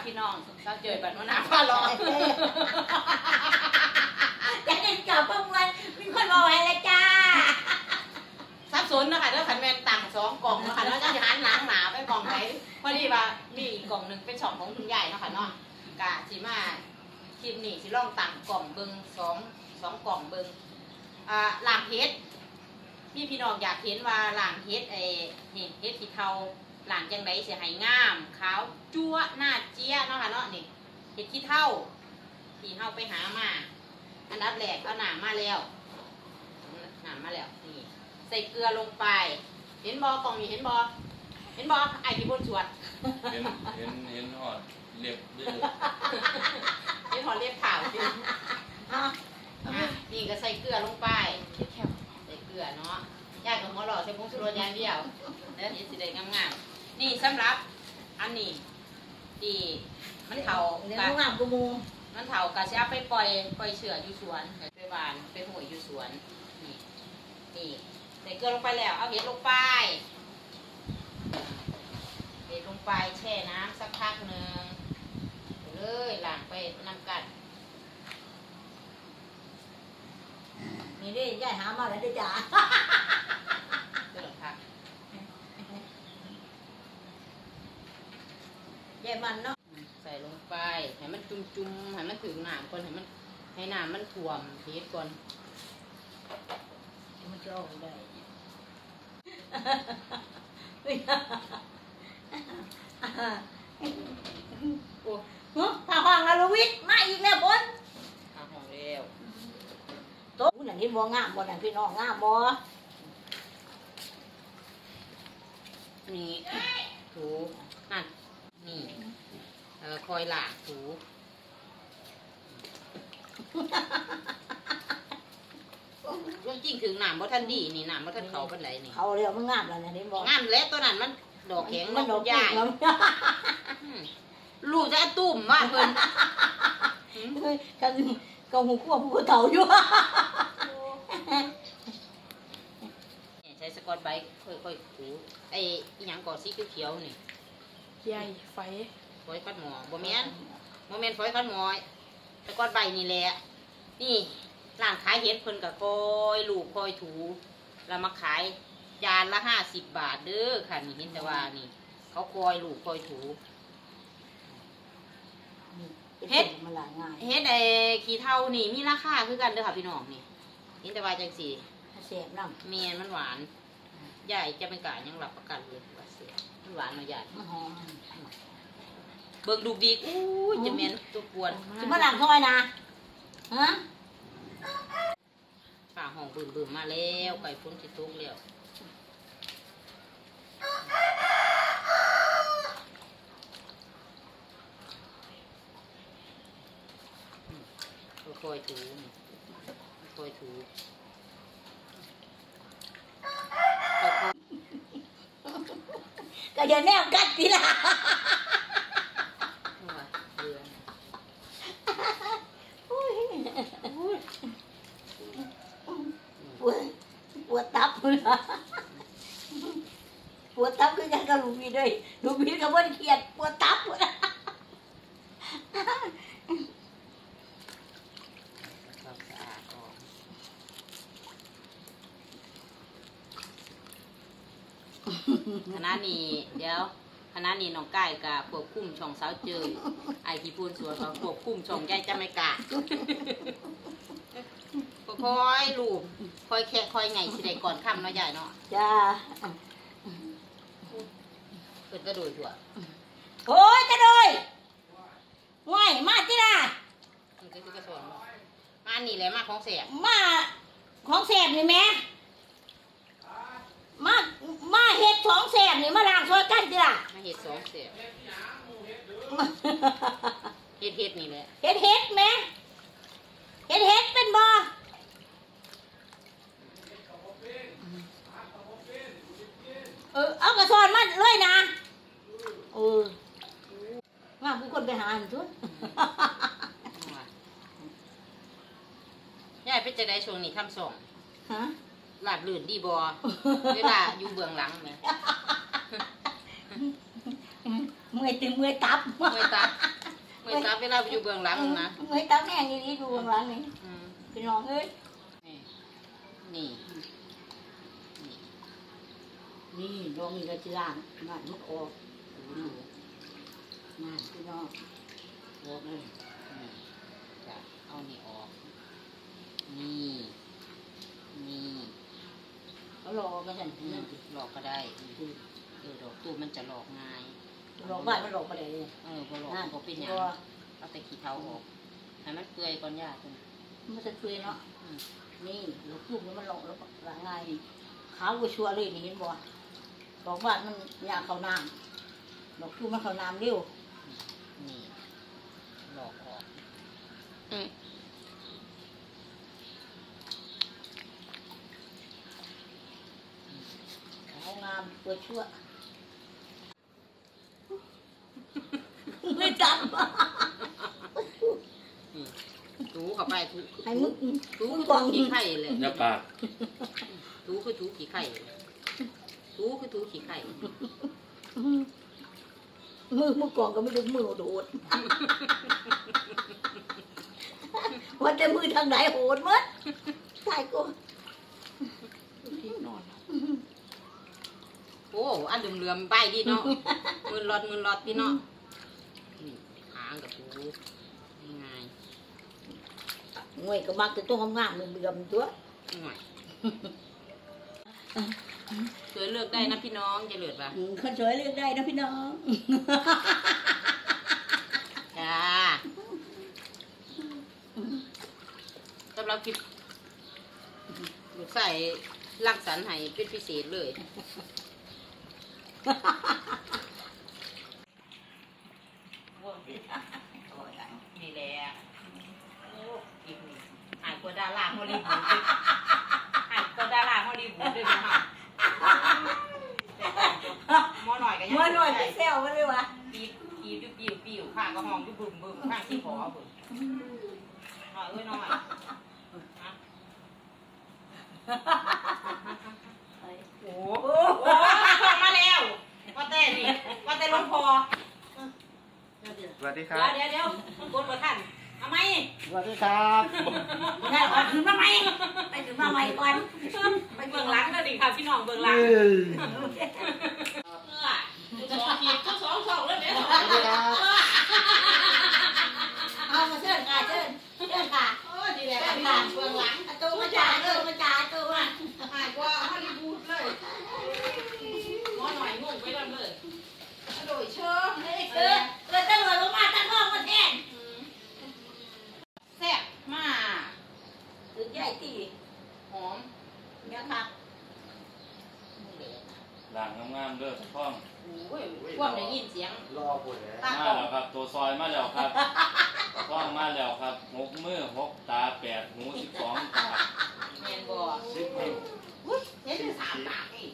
พี่น้องเราเจอแบบว่าน้ำฟ้าร้อนจะเล่นกับพวกมันมีคนบอกไว้แล้วจ้าซับซ้อนนะคะแล้วขันแมนต่าง2 กล่องนะคะแล้วจะหันหลังหนาไปกล่องไหนพอดีว่ามีอีกกล่องหนึ่งเป็น2 ของคุณยายเนาะค่ะเนาะกะสิมาคลิปนี้สิลองต่างกล่องเบิ้งสองกล่องเบิ้งหลางเฮ็ดพี่น้องอยากเห็นว่าหลางเฮ็ดนี่เฮ็ดสีเทาหลางจังไดเสียหายงามขาวจั๊วหน้าเจี๊ยเนาะค่ะเนาะนี่เฮ็ดขี้เท่าที่เฮาไปหามาอันดับแรกเอาหนามมาแล้วนี่ใส่เกลือลงไปเห็นบอกล่องนี้เห็นบอไอ้ที่บนสวดเห็นหอดเรียบดื้อเห็นหอดเรียบข่าวจริงนี่ก็ใส่เกลือลงไปใส่เกลือเนาะยากกับหัวหล่อใส่ผงชูรสอย่างเดียวแล้วนี่สิได้งามๆนี่สำหรับอันนี้ดีมันเถามันเถากะจะไปปล่อยเชืออยู่สวนไปบานไปหวยอยู่สวนนี่ใส่เกลือลงไปแล้วเอาเห็ดลงไปแช่น้ำสักพักหนึ่งเลยล้างไปน้ำกัดนี่ดิยายหามาแล้วดิจ้าเกลือผักยายมันเนาะใส่ลงไปให้มันจุ่มให้มันถึงน้ำก่อนให้น้ำมันท่วมเห็ดก่อนมันจะออกได้โอ้ผ่าห้องแล้ววิทย์มาอีกแล้วบนผ่าห้องแล้วโต๊ะนั่นนี่บ่งามบ่นั่นพี่น้องงามบ่นี่ถูนั่นนี่คอยหลากถูจริงถึงหนามบ่ทันดีนี่หนามบ่ทันเขาเป็นไรนี่เขาเรียกมันงามแล้วนี่บ่งามแล้วตัวนั้นมันดอกแข็งมันดอกใหญ่ลูกจะตุ่มว่าเพิ่นกันหูขั้วผู้เฒ่าอยู่ใช้สกอตไบต์ค่อยๆถูไอ้อีหยังก่อสีเขียวๆนี่ใหญ่ไฟคัดหมอบ่แม่นฝอยคัดหมอสกอตไบต์นี่แหละนี่ร้านขายเห็ดเพิ่นก็คอยลูกคอยถูแล้วมาขายจานละ50 บาทเด้อค่ะนี่เห็นแต่ว่านี่เขาคอยลูกคอยถูเฮ็ดไอ้ขี้เถ้านี่มีราคาคือกันเด้อค่ะพี่น้องนี่เห็นแต่ว่าจังซี่เสียบน้ำเมียนมันหวานใหญ่จะเป็นกายังรับประกันเลยว่าเสียมันหวานมาใหญ่มันหอมเบิกดูดีอู้จะเมียนตัวปวนจะมาหลังซอยนะฮะฝ่าห้องบึ้มมาแล้วไก่ฟุ้นสิตุกแล้วค่อยถูก็อย่าแนบกัดทีละปวดตับเลยปวดตับคือกันกับลูกพี่ด้วยลูกพี่กับว่าเครียดปวดตับคณะนี้เดี๋ยวคณะนี้น้องไก่กับควบคุมช่องสาวเจยไอที่พูนสวนควบคุมช่องยายจะไม่กะค่อยลูกค่อยแค่ค่อยไงสิได้ก่อนค่ำเนาะยายเนาะจ้าเกิดกระโดดหัวโอ้ยกระโดดง่ายมาที่ละมันคือกระสวนมานี่แหละมาของแสบมาของแสบนี่แม่มาเห็ดสองแสบนี่มาล้างซอยกันทีละมาเห็ด2 แสบเห็ดนี่แหละเห็ดไหมเห็ดเป็นบ่เอากระสอนมาเลยนะงามผู้คนไปหาอันทุนยายเป็นจะได้ช่วงนี้ทำส่งฮะหลาดลื่นดีบอเวลาอยู่เบื้องหลังไหมเมื่อยตับเมื่อซับเวลาไปอยู่เบื้องหลังนะเมื่อตั้งแห้งนี่ดูข้างหลังนี่พี่น้องเอ้ยนี่นี่ลองมีกระจิล่างบ้านมันออกนั่นพี่น้องออกเลยจะเอานี่ออกนี่นี่เขารอกันฉันนั่นสิหลอกก็ได้ดอกตู้มันจะหลอกง่ายรอบ้านมันรอไปเลยพอหลอกพอเป็นอย่างเอาแต่ขี้เท้าออกให้มันเปื่อยก่อนยากคุณมันจะเฟื่อยเนาะนี่ลูกตุ้มนี่มันหลอกแล้วละง่ายขาวก็ชัวเลยนี่เห็นบ่ดอกบ้านมันยาเขาน้ำดอกตุ้มมันเขาน้ำเร็วนี่หลอกออกขาวงามเปิดชั่วไม่จับถูเข้าไปถูให้มึงถูคือถูขี้ไข่เลยอย่าปากถูคือถูขี้ไข่ถูคือถูขี้ไข่มือกล่องก็ไม่ได้มือโดดว่าแต่มือทางไหนโหดมั้ยตายกูนอนโอ้อันเหลื่อมๆใบดีเนาะมือหลอดพี่เนาะหางกับถูง่ายงวยก็มักจะต้องงามๆเบื่อมตัวหน่อยสวยเลือกได้นะพี่น้องจะเลือกป่ะคนสวยเลือกได้นะพี่น้องจ้าสำหรับคลิปลูกใส่รักสรรค์ให้เป็นพิเศษเลยนี่แหละโอ้อีกนี่หายกว่าดาราฮอลลีวูดหายกว่าดาราฮอลลีวูดด้วยมั้งค่ะมอหน่อยกันยังเมื่อหน่อยไปแซวมาเลยวะปิ้วข้างก็ห้องอยู่บึ้มข้างที่ขอบึ้มหน่อยหน่อยโอ้โหมาแล้วว่าแต่นี่ว่าแต่ลงคอสวัสดีครับเดี๋ยวมันกดมาทันทำไมสวัสดีครับได้ออกถึงมาไหมไปถึงมาใหม่ก่อนไปเบื้องหลังก็ดีค่ะพี่น้องเบื้องหลังก็สองแล้วเนี่ยสวัสดีครับเอามาเชิญค่ะเชิญค่ะโอ้ดีแหละพี่น้องเบื้องหลังตัวมาจ่ายตัวมาจ่ายตัวมาหายกว่าฮอลลีวูดเลยมอหน่อยงงไปแล้วเลยโดยเชิญตำรวจลงมาตั้งห้องมาแทนแซ่บมากถึงใหญ่ตีหอมเนี่ยครับหลังงามๆเด้อท่องโอ้ยพวกได้ยินเสียงรอปวดแล้วตามาออกแล้วครับ ตัวซอยมาแล้วครับท่องมาแล้วครับ6 มือ 6 ตา 8 หู 12 ตาแมนบอ 10 นิ้วอุ้ยเห็นเป็นสามปากนี่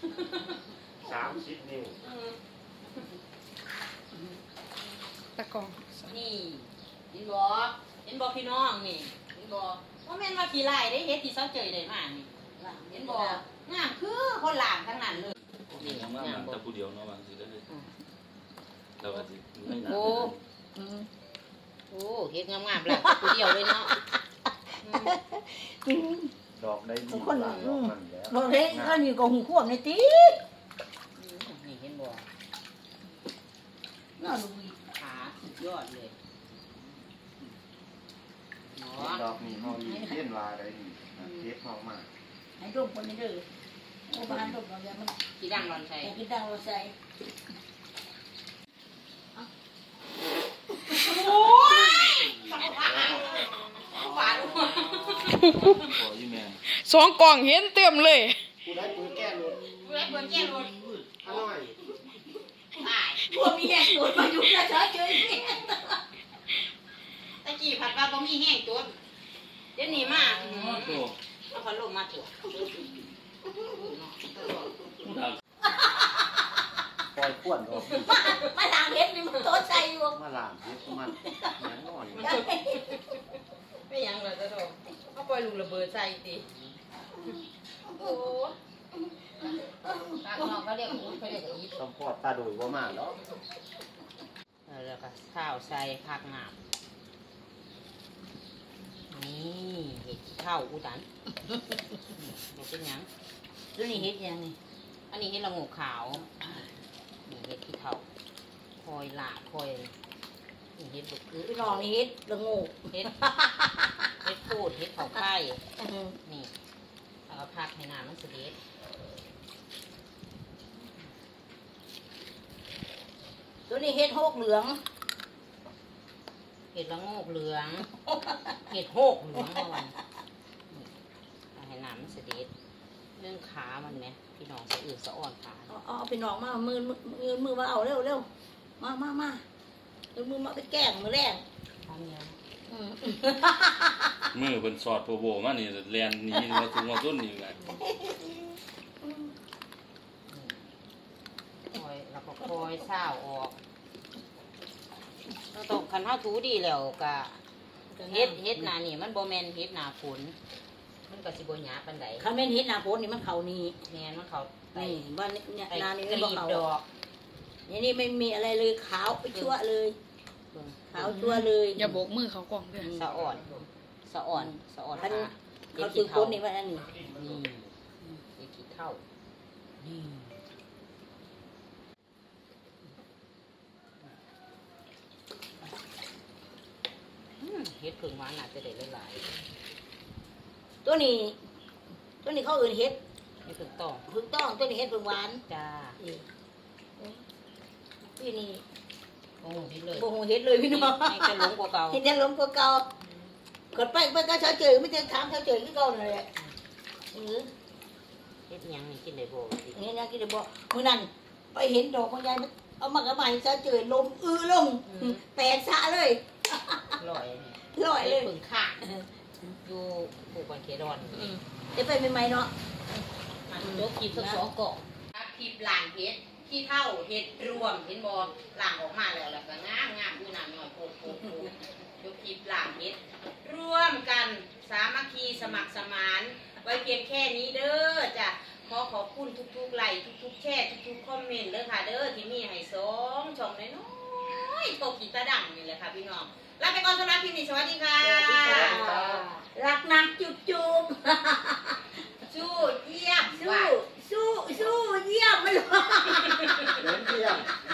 30 นิ้วนี่เห็นบอพี่น้องนี่เห็นบอว่าแม่นว่าขี้ไล่ได้เฮ็ดที่เซาเจยได้มานี่เห็นบอกามคือคนหลางทั้งนั้นเลยนี่งามๆแต่ผู้เดียวเนาะบางทีได้แล้วก็สิไม่นานโอ้เฮ็ดงามๆหลางตัวเดียวเลยเนาะดอกได้ดีกว่าดอกมันแล้วเราเล่นก็อยู่กับหูขวบในตีนี่เห็นบ่น่าดูขาสุดยอดเลยหมอดอกนี้เฮามีเพี้ยนลายได้ดีเก็บเฮามากให้ดมคนนี้เลยโอ้บ้านดมเราเนี่ยมันขี้ดังรอนใส่กินดังเราใส่โอ้ยหวานขอยี่แม่สองกล่องเห็นเต็มเลยกูได้ปืนแก้รถเพื่อนเพื่อนแก้รถอร่อยตายพวกมีแยกตัวมาอยู่กับเฉยเฉยตะกี้ผัดว่าบ่มีแห้งตัวเดี๋ยวนี้มาตัวเอาพัดลมมาตัวปล่อยขวนดอกมาทางเห็ดนี่มันโตใจอยู่มาลามเฮ็ดมันแหนอ่อนไม่ยังเลยจะโดนเอาปล่อยลูกระเบิดใส่ติโอ้ตาน้องเขาเรียกอีทซัพพอร์ตตาโดยบ่มาแล้วเออแล้วก็ข้าวใส่ผักงาบนี่เห็ดขี้เถ้าอุดันเห็ดเป็นหยังตัวนี้เฮ็ดยังนี่อันนี้เห็ดละโงกขาวนี่เห็ดขี้เถ้าคอยหลาคอยนี่เห็ดบุกคือพี่น้องนี่เฮ็ดละโงูเห็ดเห็ดพูดเห็ดเผาไข่นี่แล้วก็พักให้น้ำมันเสด็จตัวนี้เฮ็ดโฮกเหลืองเห็ดละโงกเหลือง เห็ดโหกเหลืองเอาไว้นี่เอาให้น้ำมันเสด็จเรื่องขามันไหมพี่น้องสะอืดสะอ่อนขาเอาพี่น้องมามือมาเอาเร็วมาเอามือมาไปแกล้งมือแรงพร้อมแล้วมือเป็นสอดโปโบมานี่แลนหนี้มาทุ่งมาต้นนี่ไงคอยแล้วก็คอยเศร้าออกเราตกคันเท้าถูดีแล้วก็เฮ็ดหนานี่มันโบแมนเฮ็ดหนาฝนมันก็สิบหยาปันไดคันแม่นเฮ็ดหน้าฝนนี่มันเข้านี่แมนมันเขาไนี่บ้านเนี่ยไอ้นานี่กมันรีบ่บเข้าดอกนี่ไม่มีอะไรเลยขาวไปชั่วเลยเบิ่งขาวชั่วเลยอย่าโบกมือเขากล่องด้วยสะอ่อนสะอ่อนสะอ่อนคันขาเขาซื้อคนนี่ว่าอันนี้นี่เฮ็ดขี้เท่านี่เฮ็ดผึ่งหวานอาจจะได้หลายตัวนี้เขาอื่นเฮ็ดๆนี่ผึ่งต้องถูกต้องตัวนี้เฮ็ดเพิ่งหวานจ้านี่พี่นี่โอ้โหนี่เลยโอ้โหเฮ็ดเลยพี่น้องให้จะหลงกว่าเก่าเฮ็ดจะล้มกว่าเก่ากดไปก็เฉาเจอไม่เจอถามเฉาเจอคือเก่านั่นแหละอือเฮ็ดหยังนี่กินได้บ่สินี่นะกินได้บ่มื้อนั้นไปเห็นดอกของยายมันเอามากระบายเฉาเจอลมลงแตกซะเลยอร่อยนี่ลอยเลยผึ่งข้างอยู่ปลูกวันเคดอนเดี๋ยวไปใหม่ๆเนาะมันยกคลิปสัก2กล่องคลิปหลางเฮ็ดขี้เท่าเฮ็ดรวมเห็นบ่หลางออกมาแล้วก็งามอยู่น้ำหน่อยโป๊ะยกคลิปหลางเฮ็ดร่วมกันสามัคคีสมัครสมานไว้เพียงแค่นี้เด้อจ้ะขอขอบคุณทุกๆไลค์ทุกๆแชร์ทุกๆคอมเมนต์เด้อค่ะเด้อที่มีให้2ช่องน้อยๆโตกีตาดังนี่แหละค่ะพี่น้องลาไปก่อนสำหรับคลิปนี้สวัสดีค่ะรักนักจุ๊บสู้เยี่ยมสู้เยี่ยมไม่หรอเล่นเที่ยง